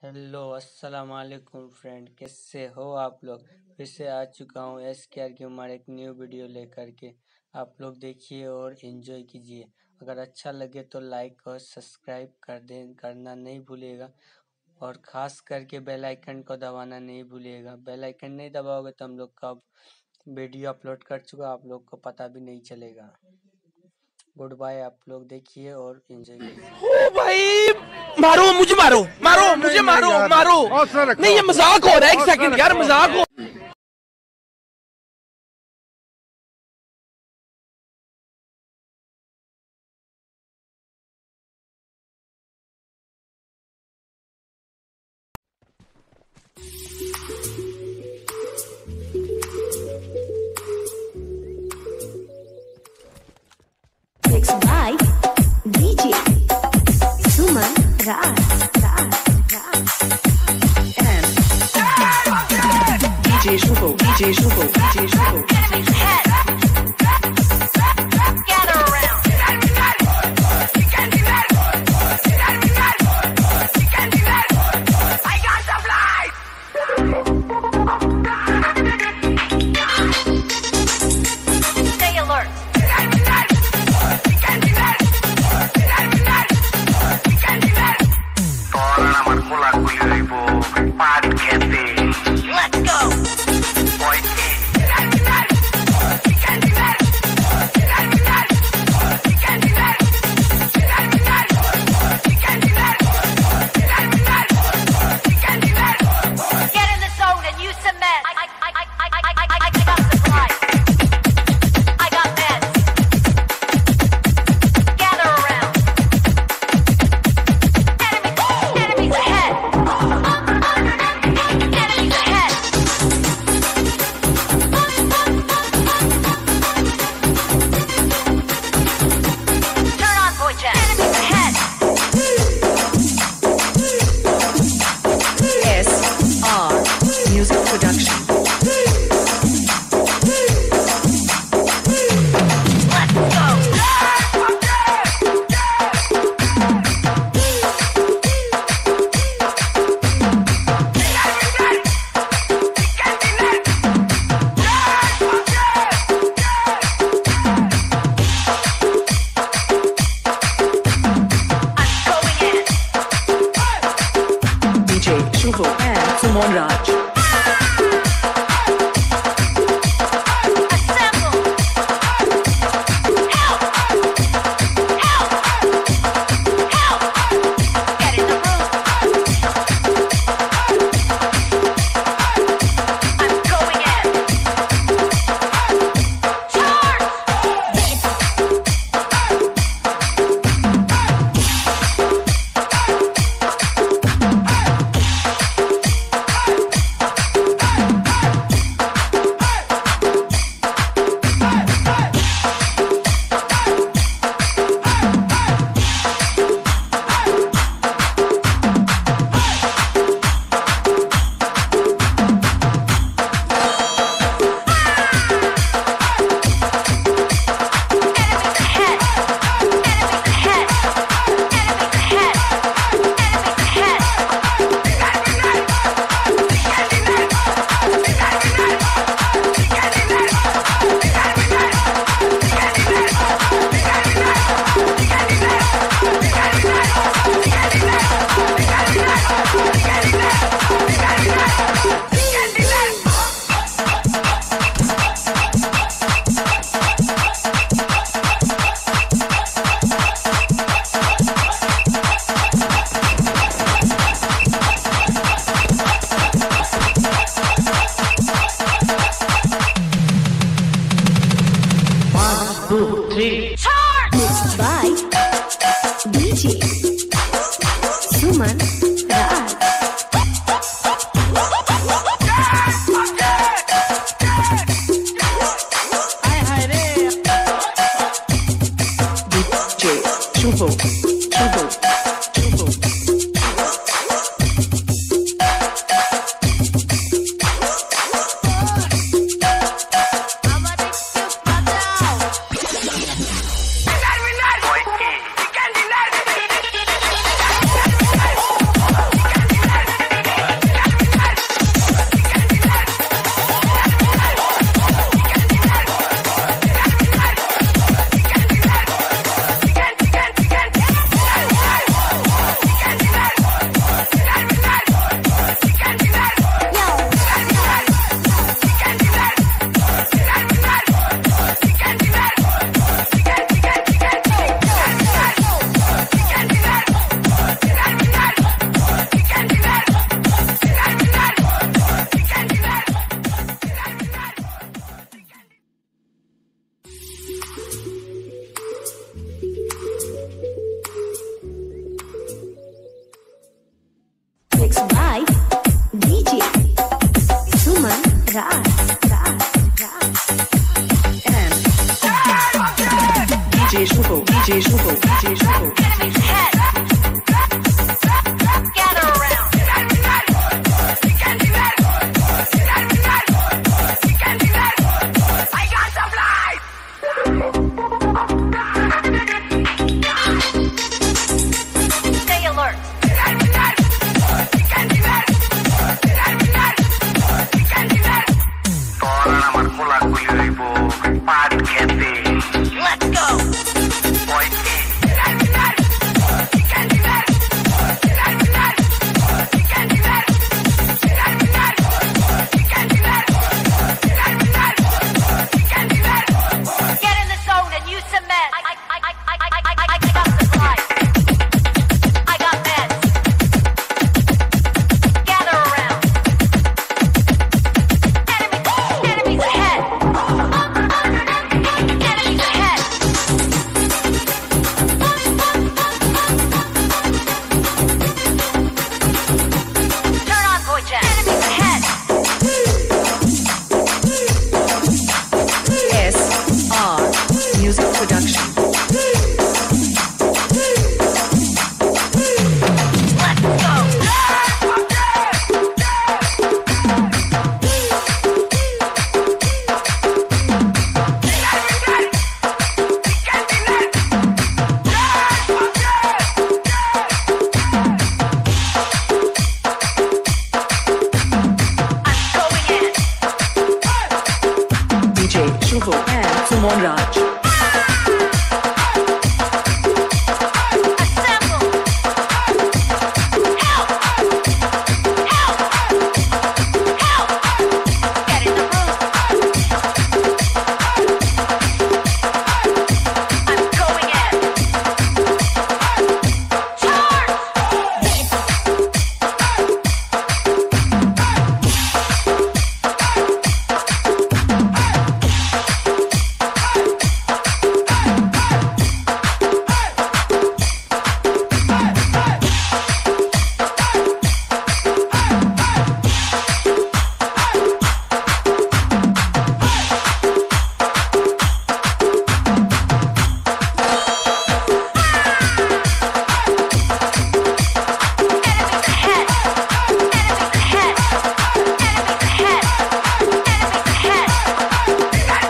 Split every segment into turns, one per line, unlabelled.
Hello अस्सलाम वालेकुम friend, कैसे हो आप लोग। फिर से आ चुका हूँ SKR की उमर एक न्यू वीडियो लेकर के। आप लोग देखिए और एंजॉय कीजिए। अगर अच्छा लगे तो लाइक और सब्सक्राइब करना नहीं भूलिएगा, और ख़ास करके बेल आइकन को दबाना नहीं भूलिएगा। बेल आइकन नहीं दबाओगे तो हम लोग कब वीडियो अपलोड कर चुका आप लोग को पता भी नहीं चलेगा। Goodbye. आप लोग देखिए और एंजॉय कीजिए।
ओ भाई, मारो मुझे, मारो मारो मुझे, मारो मारो। नहीं, ये मजाक हो रहा है। एक सेकंड यार, मजाक हो।
Mixed by DJ Suman Raj and DJ Shubo. Gather around. I got supplies. Stay alert. Let's go. Get in the zone and use cement. I got supplies. I got meds. Gather around. Enemies ahead. Enemies ahead. Turn on voice chat. Enemies ahead. SR Music Production. Let's go. DJ Shubo and Suman Raj. Assemble! Help! Help! Help! Get in the room. I'm going in. Charge! Enemies ahead! Enemies ahead! Enemies ahead! Enemies ahead! Charge! Mixed by DJ Suman Raj. DJ Shubo.
DJ Shubo, DJ Shubo, DJ Shubo.
Enemies ahead. Gather around. I got supplies. Stay alert. Let's go. Get in the zone and use some meds. I got supplies. I got meds. Gather around. Enemies ahead. Enemies ahead. Turn on voice chat. Enemies ahead.
SR Music Production.
Let's go. I'm going in.
DJ Shubo and Sumon Raj.
Assemble. Help. Help. Help. Get in the room. I'm going in. Charge. Enemies ahead. Enemies ahead. Enemies ahead. Enemies ahead.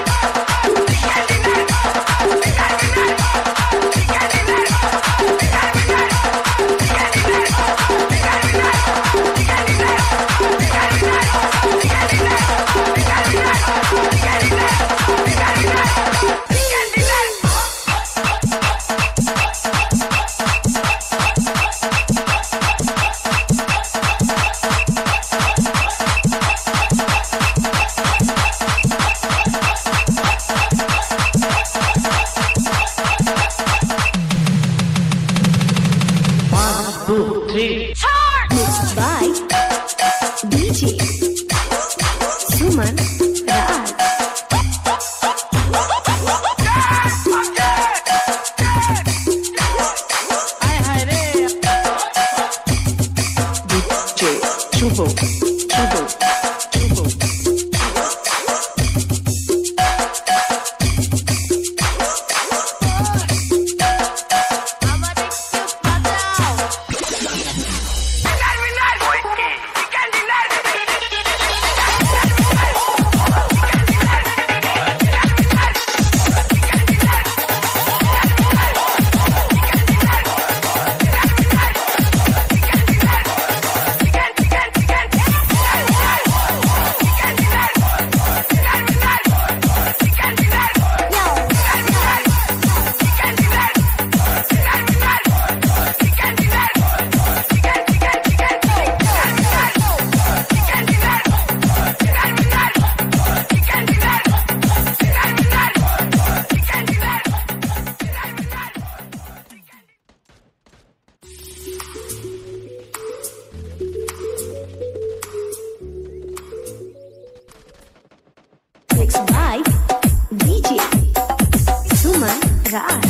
Charge.
Mixed by DJ Suman Raj.
DJ Shubo, Shubo, Shubo.
Mixed by DJ Suman Raj.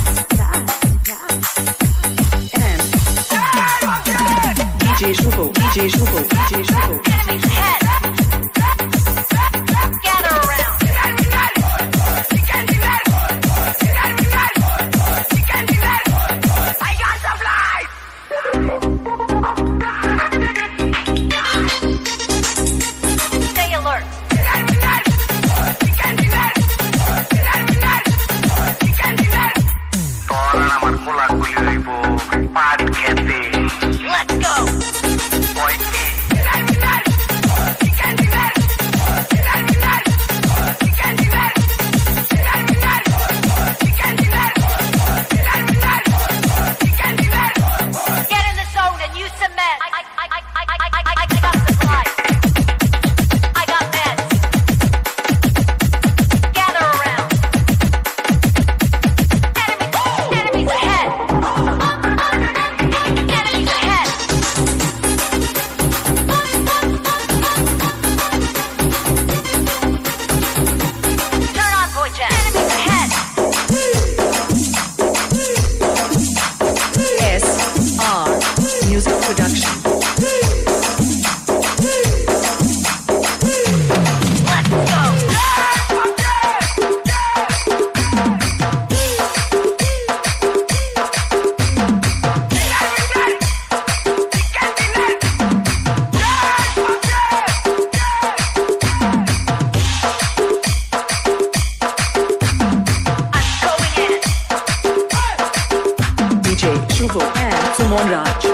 And DJ Shubo, DJ Shubo, DJ Shubo.
Enemies ahead. Gather around.
Shubho and Sumon Raj.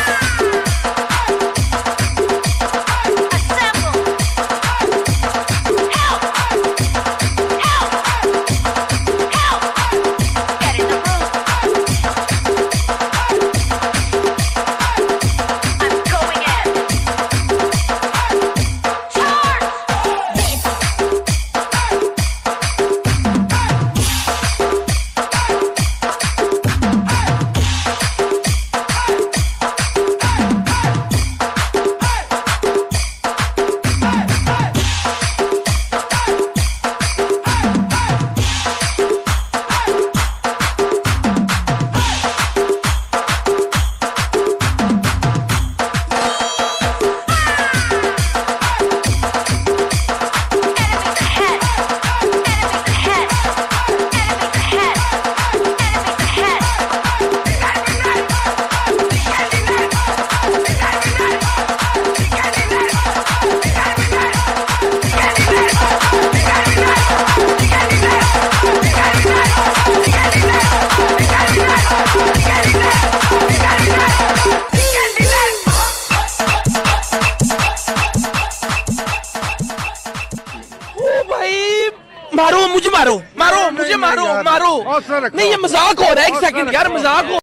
मारो मुझे मारो मारो मुझे मारो मारो नहीं ये मजाक हो रहा है। एक सेकंड यार मजाक हो।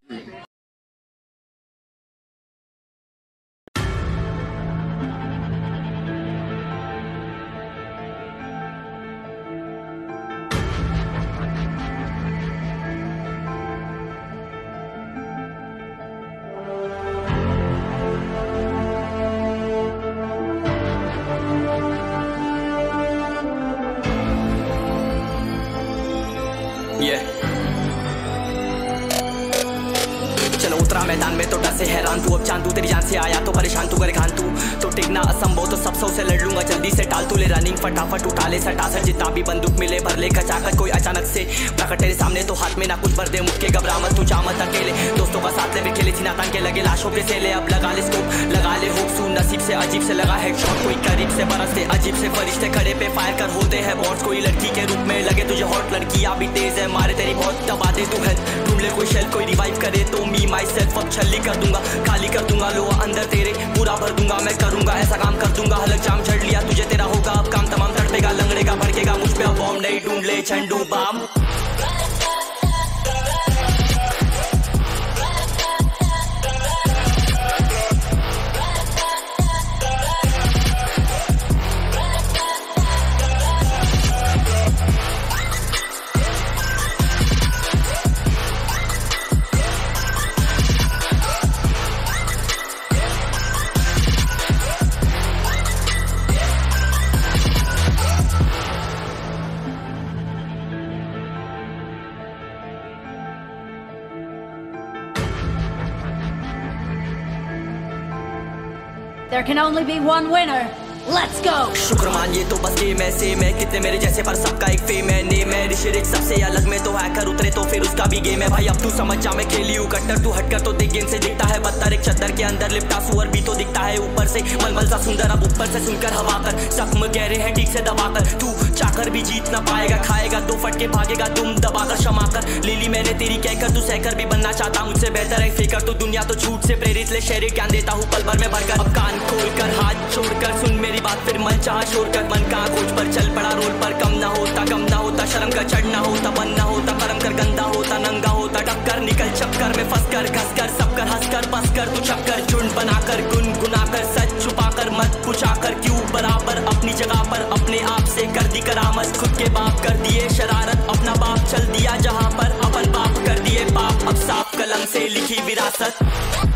चलो उतरा मैदान में तो डर से हैरान तू, अब चांद तू तेरी जान से आया तो परेशान तू, करे खान तू तो टिकना असंभव तो सब सौ से लड़ लूंगा जल्दी से टाल तू ले रनिंग फटाफट उठा ले सटासट जितना भी बंदूक मिले भर ले खचाखच कोई अचानक से प्रकट तेरे सामने तो हाथ में ना कुछ भर दे मुक्के घबरा मत तू जामत अकेले दोस्तों का साथ ले भी खेले थी नातान के लगे लाशों पे से ले अब लगा ले स्कोप लगा ले होप सू नसीब से अजीब से लगा हेडशॉट कोई करीब से बरसते अजीब से फरिश्ते खड़े पे फायर कर होते हैं बॉट्स कोई लड़की के रूप में लगे तुझे हॉट लड़की अभी तेज है मारे तेरी बहुत दबा दे तू है ढूंढ ले कोई शेल कोई रिवाइव करे तो मी माई सेल्फ अब छल्ली कर दूंगा खाली कर दूंगा लो अंदर तेरे पूरा भर दूंगा मैं करूंगा ऐसा काम कर दूंगा हलक जाम छड़ लिया तुझे तेरा होगा अब काम तमाम तड़पेगा लंगड़ेगा भड़केगा मुझ पे अब बॉम्ब नहीं ढूंढ ले Zandu balm.
There can only be one winner. Let's go.
शुक्र मान ये तो बस गेम ऐसे मैं कितने मेरे जैसे पर सबका एक फेम है नेम है ऋषिरिक सबसे अलग में तो हैकर उतरे तो फिर उसका भी गेम है भाई अब तू समझ जा मैं खेली हूँ कट्टर तू हटकर तो देख गेम से दिखता है बत्तर एक चद्दर के अंदर लिपटा सुअर भी तो दिखता है ऊपर से मलमल सा सुंदर अब ऊपर से सुनकर हवा कर जख्म गहरे हैं ठीक से दबाकर तू चाकर भी जीत ना पाएगा खाएगा दो फटके भागेगा तुम दबाकर क्षमा कर लीली मैंने तेरी कहकर तू सहकर भी बनना चाहता मुझसे बेहतर है फेकर तो दुनिया तो झूठ से प्रेरित ले शहरी ज्ञान देता हूँ पल भर में भरकर अब कान खोल कर हाथ छोड़कर सुन मेरी बात फिर मन चाह छोड़ कर मन का खोज पर चल पड़ा रोल पर कम ना होता शर्म का चढ़ना होता बन ना होता परम कर गंदा होता नंगा होता टक्कर निकल चक्कर में फंस कर घस कर सब कर हंस कर बस कर तू चक्कर झुंड बनाकर गुनगुनाकर सच छुपाकर मत पूछाकर क्यों बराबर अपनी जगह पर अपने आप से कर दी करामत खुद के बाप कर दिए शरारत अपना बाप चल दिया जहाँ पर अपन बाप कर दिए बाप अब साफ कलम से लिखी विरासत।